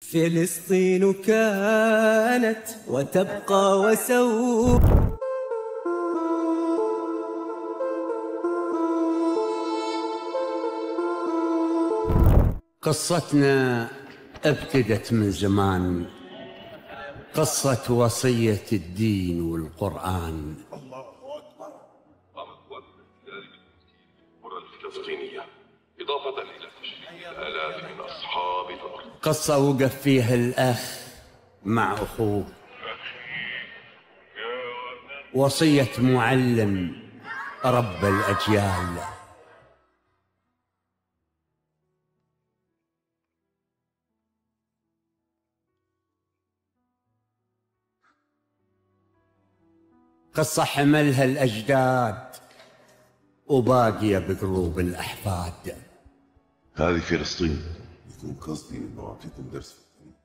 فلسطين كانت وتبقى وسوف. قصتنا ابتدت من زمان، قصة وصية الدين والقرآن. الله أكبر. الفلسطينية إضافة إلى تشريف الآلاف من أصحاب الأرض. قصة وقف فيها الأخ مع أخوه، وصية معلم رب الأجيال. قصة حملها الأجداد وباقية بقلوب الأحفاد. هذه فلسطين. يكون قصدي إنه أعطيكم درس في التاريخ.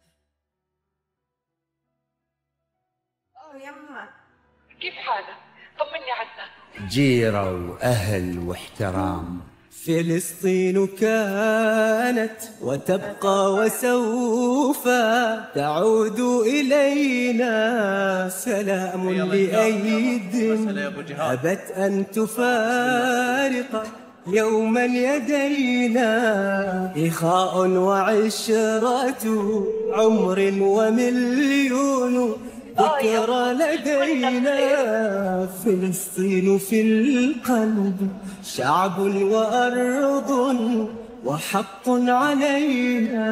يما كيف حالك؟ طمني عنك. جيرة وأهل واحترام. فلسطين كانت وتبقى وسوف تعود إلينا. سلام لأيد أبت أن تفارق يوما يدينا. إخاء وعشرة عمر ومليون ذكرى لدينا. فلسطين في القلب شعب وأرض وحق علينا.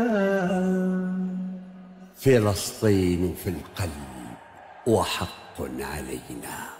فلسطين في القلب وحق علينا.